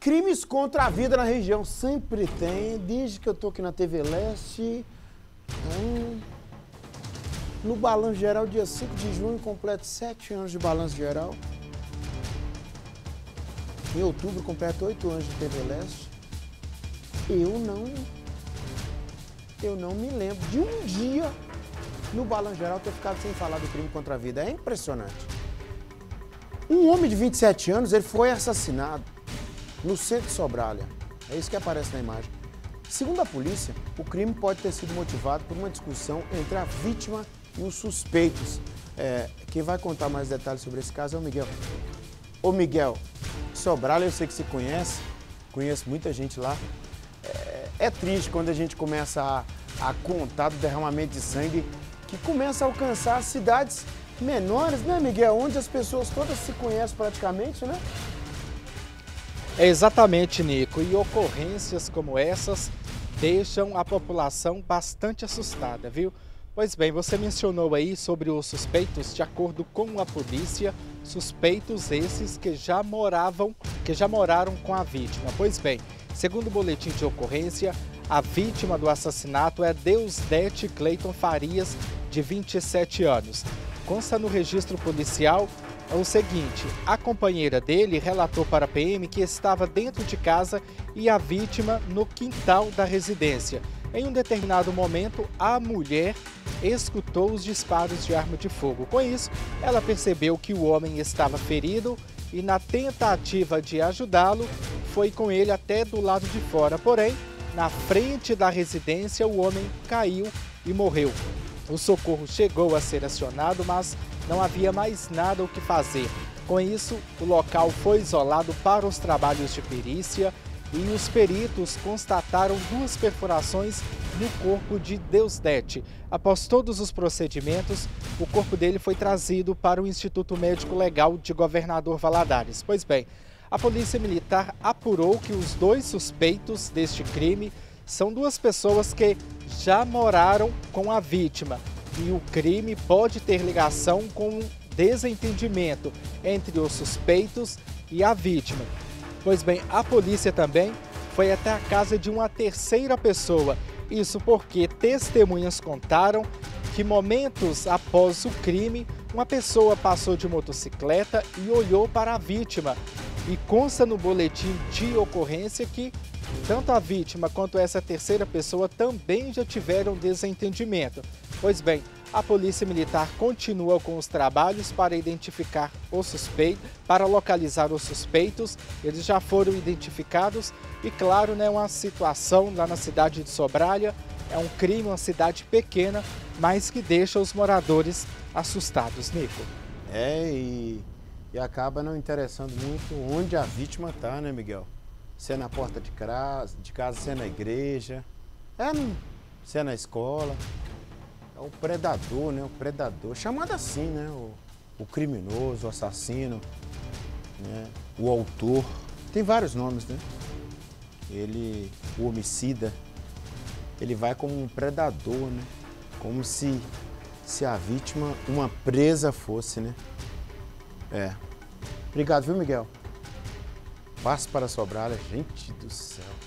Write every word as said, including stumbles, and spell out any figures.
Crimes contra a vida na região sempre tem, desde que eu tô aqui na T V Leste. Hum, no Balanço Geral, dia cinco de junho, completo sete anos de Balanço Geral. Em outubro, completo oito anos de T V Leste. Eu não... Eu não me lembro de um dia no Balanço Geral ter ficado sem falar do crime contra a vida. É impressionante. Um homem de vinte e sete anos, ele foi assassinado no centro de Sobralha. É isso que aparece na imagem. Segundo a polícia, o crime pode ter sido motivado por uma discussão entre a vítima e os suspeitos. É, quem vai contar mais detalhes sobre esse caso é o Miguel. Ô Miguel, Sobralha eu sei que você conhece, conheço muita gente lá. É, é triste quando a gente começa a, a contar do derramamento de sangue que começa a alcançar cidades menores, né, Miguel? Onde as pessoas todas se conhecem praticamente, né? É exatamente, Nico. E ocorrências como essas deixam a população bastante assustada, viu? Pois bem, você mencionou aí sobre os suspeitos. De acordo com a polícia, suspeitos esses que já moravam, que já moraram com a vítima. Pois bem, segundo o boletim de ocorrência, a vítima do assassinato é Deusdete Cleiton Farias, de vinte e sete anos. Consta no registro policial o seguinte: a companheira dele relatou para a P M que estava dentro de casa e a vítima no quintal da residência. Em um determinado momento, a mulher escutou os disparos de arma de fogo. Com isso, ela percebeu que o homem estava ferido e, na tentativa de ajudá-lo, foi com ele até do lado de fora. Porém, na frente da residência, o homem caiu e morreu. O socorro chegou a ser acionado, mas não havia mais nada o que fazer. Com isso, o local foi isolado para os trabalhos de perícia e os peritos constataram duas perfurações no corpo de Deusdete. Após todos os procedimentos, o corpo dele foi trazido para o Instituto Médico Legal de Governador Valadares. Pois bem, a Polícia Militar apurou que os dois suspeitos deste crime são duas pessoas que já moraram com a vítima e o crime pode ter ligação com um desentendimento entre os suspeitos e a vítima. Pois bem, a polícia também foi até a casa de uma terceira pessoa. Isso porque testemunhas contaram que momentos após o crime, uma pessoa passou de motocicleta e olhou para a vítima. E consta no boletim de ocorrência que tanto a vítima quanto essa terceira pessoa também já tiveram desentendimento. Pois bem, a Polícia Militar continua com os trabalhos para identificar o suspeito, para localizar os suspeitos. Eles já foram identificados e, claro, né, uma situação lá na cidade de Sobralha. É um crime, uma cidade pequena, mas que deixa os moradores assustados, Nico. É, e, e acaba não interessando muito onde a vítima está, né, Miguel? Se é na porta de casa, de casa, se é na igreja, é no, se é na escola. É o predador, né? O predador, chamado assim, né? O, o criminoso, o assassino, né? O autor. Tem vários nomes, né? Ele, o homicida, ele vai como um predador, né? Como se, se a vítima, uma presa fosse, né? É. Obrigado, viu, Miguel? Passe para Sobralha, gente do céu.